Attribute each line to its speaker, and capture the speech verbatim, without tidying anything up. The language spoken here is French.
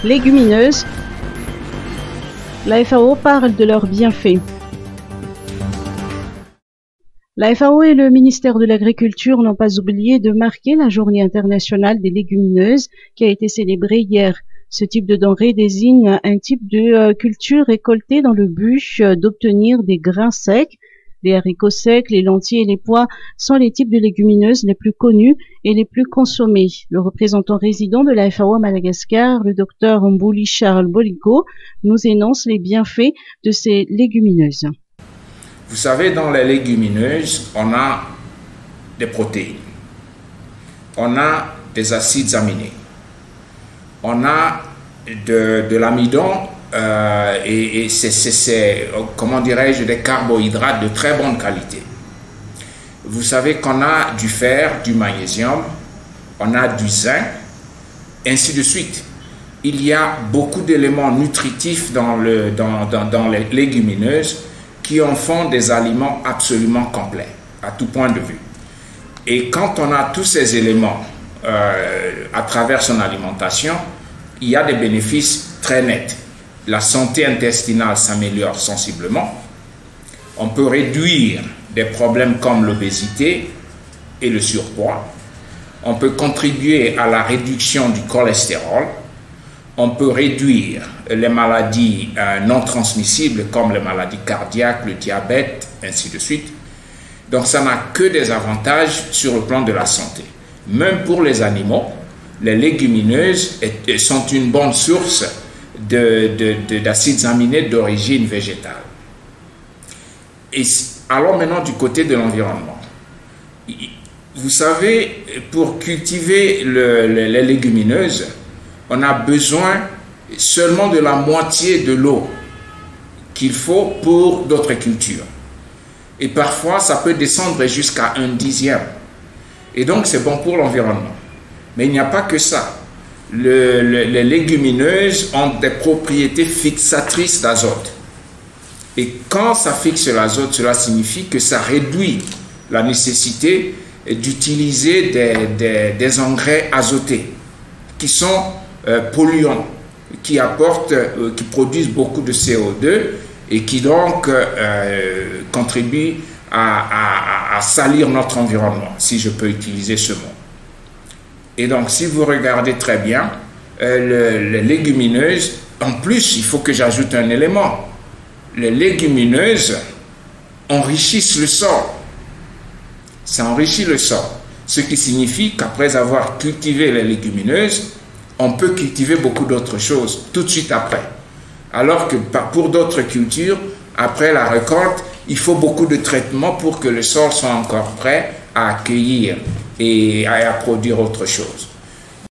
Speaker 1: Légumineuses. La F A O parle de leurs bienfaits. La F A O et le ministère de l'Agriculture n'ont pas oublié de marquer la Journée internationale des légumineuses qui a été célébrée hier. Ce type de denrée désigne un type de euh, culture récoltée dans le but euh, d'obtenir des grains secs. Les haricots secs, les lentilles et les pois sont les types de légumineuses les plus connus et les plus consommés. Le représentant résident de la F A O à Madagascar, le docteur Mbouli Charles Boliko, nous énonce les bienfaits de ces légumineuses.
Speaker 2: Vous savez, dans les légumineuses, on a des protéines, on a des acides aminés, on a de, de l'amidon euh, et, et c'est, comment dirais-je, des carbohydrates de très bonne qualité. Vous savez qu'on a du fer, du magnésium, on a du zinc, ainsi de suite. Il y a beaucoup d'éléments nutritifs dans, le, dans, dans, dans les légumineuses qui en font des aliments absolument complets, à tout point de vue. Et quand on a tous ces éléments euh, à travers son alimentation, il y a des bénéfices très nets. La santé intestinale s'améliore sensiblement. On peut réduire des problèmes comme l'obésité et le surpoids. On peut contribuer à la réduction du cholestérol. On peut réduire les maladies euh, non transmissibles comme les maladies cardiaques, le diabète, ainsi de suite. Donc ça n'a que des avantages sur le plan de la santé. Même pour les animaux, les légumineuses est, sont une bonne source de, de, de, d'acides aminés d'origine végétale. Et allons maintenant du côté de l'environnement. Vous savez, pour cultiver le, le, les légumineuses, on a besoin seulement de la moitié de l'eau qu'il faut pour d'autres cultures. Et parfois, ça peut descendre jusqu'à un dixième. Et donc, c'est bon pour l'environnement. Mais il n'y a pas que ça. Le, le, les légumineuses ont des propriétés fixatrices d'azote. Et quand ça fixe l'azote, cela signifie que ça réduit la nécessité d'utiliser des, des, des engrais azotés qui sont euh, polluants, qui apportent, euh, qui produisent beaucoup de C O deux et qui donc euh, contribuent à, à, à salir notre environnement, si je peux utiliser ce mot. Et donc, si vous regardez très bien, euh, le, les légumineuses, en plus, il faut que j'ajoute un élément. Les légumineuses enrichissent le sol. Ça enrichit le sol. Ce qui signifie qu'après avoir cultivé les légumineuses, on peut cultiver beaucoup d'autres choses tout de suite après. Alors que pour d'autres cultures, après la récolte, il faut beaucoup de traitements pour que le sol soit encore prêt à accueillir et à produire autre chose.